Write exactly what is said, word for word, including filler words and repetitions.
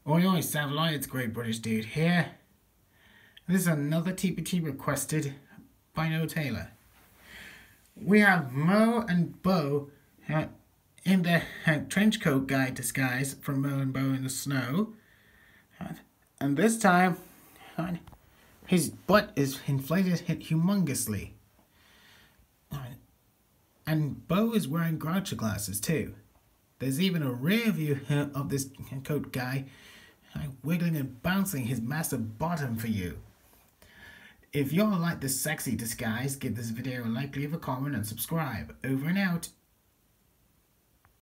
Oi oi, Savloy, it's Great British Dude here. This is another T P T requested by No Taylor. We have Mo and Bo uh, in their uh, trench coat guy disguise from Mo and Bo in the snow. Uh, and this time, uh, his butt is inflated humongously. Uh, and Bo is wearing Groucho glasses too. There's even a rear view uh, of this coat guy uh, wiggling and bouncing his massive bottom for you. If y'all like this sexy disguise, give this video a like, leave a comment and subscribe. Over and out.